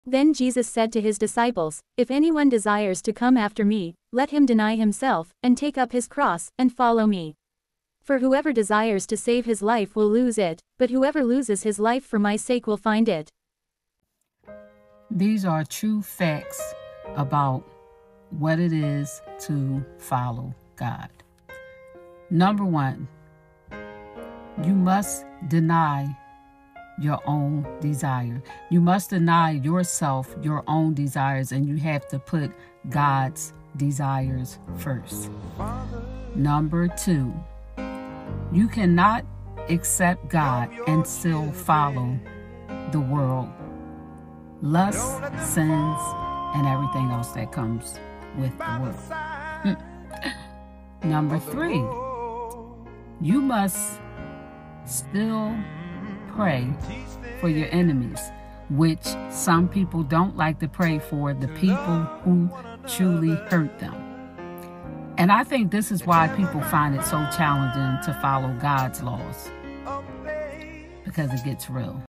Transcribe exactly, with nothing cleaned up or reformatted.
Then Jesus said to his disciples, "If anyone desires to come after me, let him deny himself, and take up his cross, and follow me. For whoever desires to save his life will lose it, but whoever loses his life for my sake will find it." These are true facts about what it is to follow God. Number one, you must deny your own desire. You must deny yourself, your own desires, and you have to put God's desires first. Number two, you cannot accept God and still follow the world, lust, sins, and everything else that comes with the world. Number three, you must still pray for your enemies, which some people don't like to pray for, the people who truly hurt them. And I think this is why people find it so challenging to follow God's laws, because it gets real.